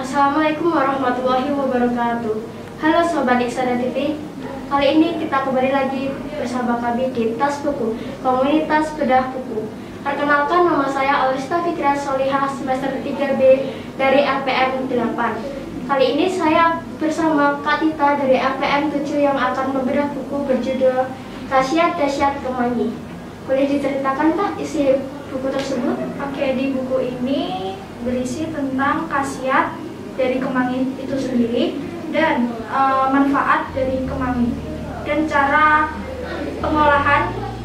Assalamualaikum warahmatullahi wabarakatuh. Halo Sobat Iksana TV. Kali ini kita kembali lagi bersama kami di Tas Buku, Komunitas Bedah Buku. Perkenalkan, nama saya Alista Fitria Solihah, semester 3B dari LPM 8. Kali ini saya bersama Kak Tita dari LPM 7 yang akan membedah buku berjudul Khasiat Dahsyat Kemangi. Boleh diceritakan Kak isi buku tersebut? Oke, di buku ini berisi tentang khasiat dari kemangi itu sendiri dan manfaat dari kemangi dan cara pengolahan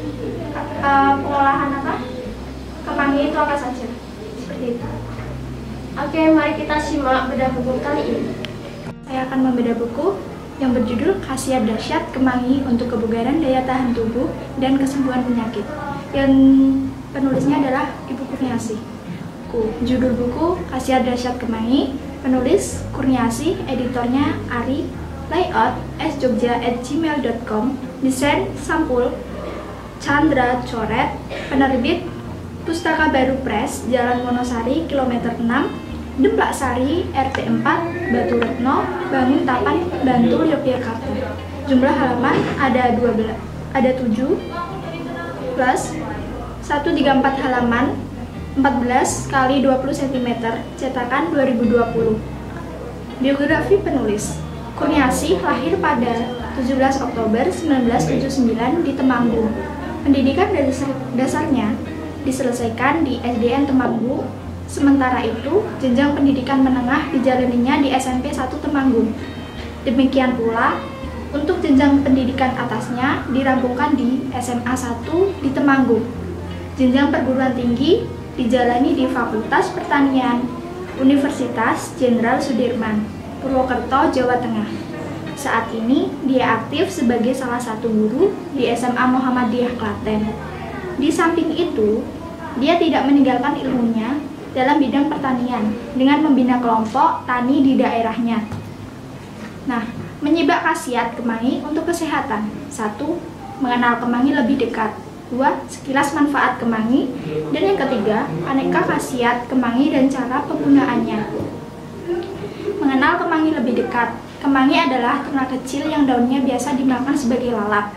kemangi itu apa saja, seperti itu. Oke, mari kita simak bedah buku kali ini. Saya akan membedah buku yang berjudul Khasiat Dahsyat Kemangi untuk Kebugaran, Daya Tahan Tubuh, dan Kesembuhan Penyakit, yang penulisnya adalah Ibu Kurniasih. Judul buku Khasiat Dahsyat Kemangi, penulis Kurniasih, editornya Ari, layout sjogja@gmail.com, desain sampul Chandra Coret, penerbit Pustaka Baru Press, Jalan Wonosari, kilometer 6, Demplak Sari, RT 4, Batu Retno, Banguntapan, Bantul, Yogyakarta. Jumlah halaman ada 7 plus 134 halaman, 14 kali 20 cm, cetakan 2020. Biografi penulis. Kurniasih lahir pada 17 Oktober 1979 di Temanggung. Pendidikan dasarnya diselesaikan di SDN Temanggung. Sementara itu, jenjang pendidikan menengah dijalaninya di SMP 1 Temanggung. Demikian pula, untuk jenjang pendidikan atasnya dirampungkan di SMA 1 di Temanggung. Jenjang perguruan tinggi dijalani di Fakultas Pertanian Universitas Jenderal Sudirman, Purwokerto, Jawa Tengah. Saat ini dia aktif sebagai salah satu guru di SMA Muhammadiyah Klaten. Di samping itu, dia tidak meninggalkan ilmunya dalam bidang pertanian dengan membina kelompok tani di daerahnya. Nah, menyibak khasiat kemangi untuk kesehatan. 1. Mengenal kemangi lebih dekat. 2. Sekilas manfaat kemangi. Dan yang ketiga, aneka khasiat kemangi dan cara penggunaannya. Mengenal kemangi lebih dekat. Kemangi adalah ternak kecil yang daunnya biasa dimakan sebagai lalap.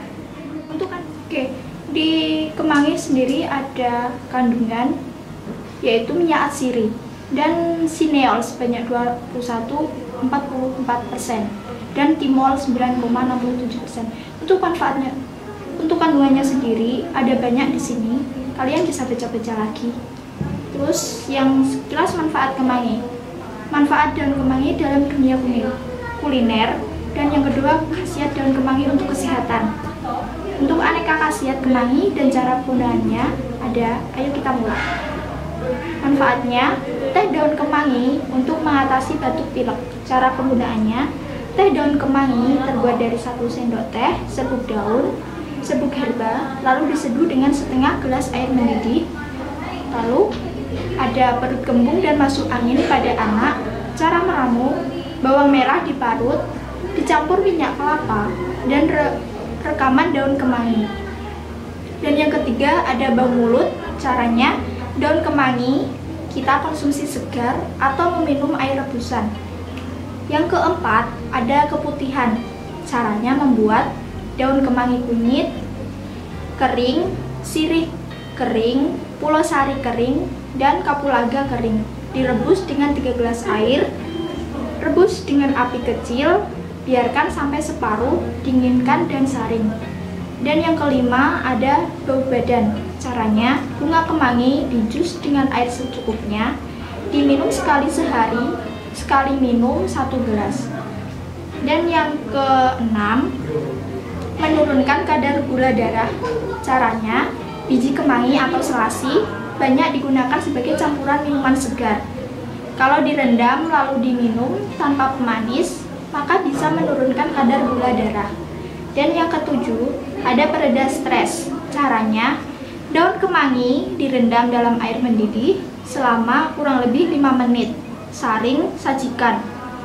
Di kemangi sendiri ada kandungan yaitu minyak atsiri dan sineol sebanyak 21,44% dan timol 9,67%. Untuk kandungannya sendiri ada banyak di sini, kalian bisa baca-baca lagi. Terus yang sekilas manfaat kemangi. Manfaat daun kemangi dalam dunia kuliner, dan yang kedua khasiat daun kemangi untuk kesehatan. Untuk aneka khasiat kemangi dan cara penggunaannya ada, ayo kita mulai. Manfaatnya, teh daun kemangi untuk mengatasi batuk pilek. Cara penggunaannya, teh daun kemangi terbuat dari 1 sendok teh, serbuk daun, serbuk herba, lalu diseduh dengan setengah gelas air mendidih. Lalu ada perut kembung dan masuk angin pada anak. Cara meramu, bawang merah diparut, dicampur minyak kelapa, dan rekaman daun kemangi. Dan yang ketiga ada bau mulut. Caranya, daun kemangi kita konsumsi segar atau meminum air rebusan. Yang keempat ada keputihan. Caranya membuat daun kemangi kunyit, kering, sirih kering, pulau sari kering, dan kapulaga kering. Direbus dengan 3 gelas air. Rebus dengan api kecil, biarkan sampai separuh, dinginkan dan saring. Dan yang kelima ada bau badan. Caranya, bunga kemangi dijus dengan air secukupnya, diminum sekali sehari, sekali minum 1 gelas. Dan yang keenam, menurunkan kadar gula darah. Caranya, biji kemangi atau selasi banyak digunakan sebagai campuran minuman segar. Kalau direndam lalu diminum tanpa pemanis, maka bisa menurunkan kadar gula darah. Dan yang ketujuh, ada pereda stres. Caranya, daun kemangi direndam dalam air mendidih selama kurang lebih 5 menit. Saring, sajikan.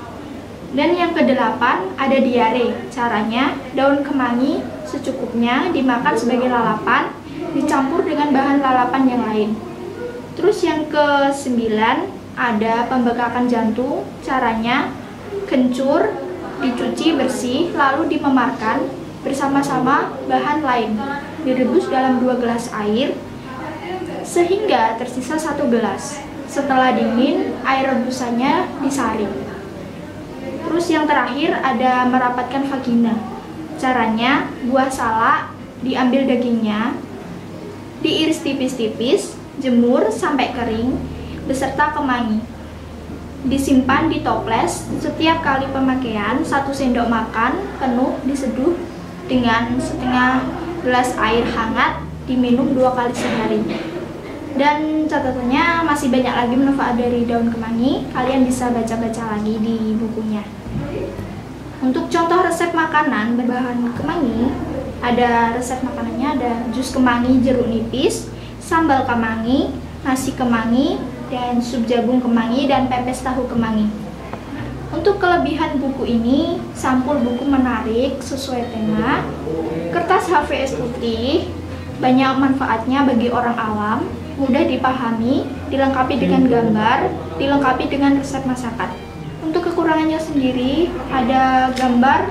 Dan yang kedelapan, ada diare. Caranya, daun kemangi secukupnya dimakan sebagai lalapan, dicampur dengan bahan lalapan yang lain. Terus yang ke-9, ada pembekakan jantung. Caranya kencur, dicuci bersih, lalu dimemarkan bersama-sama bahan lain. Direbus dalam 2 gelas air sehingga tersisa 1 gelas. Setelah dingin, air rebusannya disaring. Terus yang terakhir ada merapatkan vagina. Caranya buah salak diambil dagingnya, diiris tipis-tipis, jemur sampai kering beserta kemangi. Disimpan di toples. Setiap kali pemakaian 1 sendok makan penuh diseduh dengan setengah gelas air hangat, diminum 2 kali sehari. Dan catatannya masih banyak lagi manfaat dari daun kemangi. Kalian bisa baca-baca lagi di bukunya. Untuk contoh resep makanan berbahan kemangi, ada resep makanannya, ada jus kemangi jeruk nipis, sambal kemangi, nasi kemangi, dan sup jagung kemangi, dan pepes tahu kemangi. Untuk kelebihan buku ini, sampul buku menarik sesuai tema, kertas HVS putih, banyak manfaatnya bagi orang awam, mudah dipahami, dilengkapi dengan gambar, dilengkapi dengan resep masakan. Untuk kekurangannya sendiri, ada gambar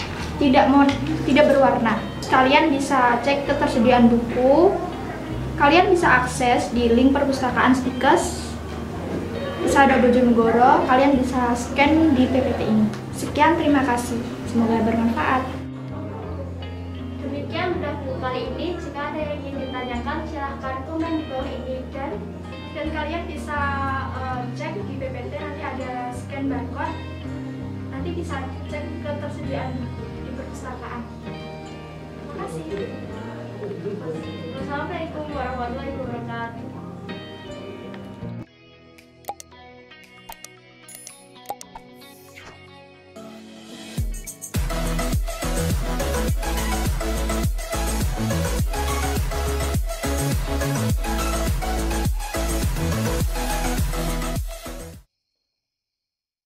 tidak berwarna. Kalian bisa cek ketersediaan buku. Kalian bisa akses di link perpustakaan Stikes Sada Bojonegoro. Kalian bisa scan di PPT ini. Sekian, terima kasih. Semoga bermanfaat. Demikian bedah buku kali ini. Jika ada yang ingin ditanyakan, silahkan komen di bawah ini, Dan kalian bisa cek di PPT, nanti ada scan barcode. Nanti bisa cek ketersediaan di perpustakaan. Terima kasih. Wassalamualaikum warahmatullahi wabarakatuh.